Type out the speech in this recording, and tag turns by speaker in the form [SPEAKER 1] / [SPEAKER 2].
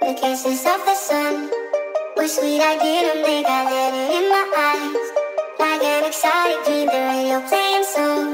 [SPEAKER 1] The kisses of the sun were sweet, I didn't think I let it in my eyes. Like an exotic dream, the radio playing songs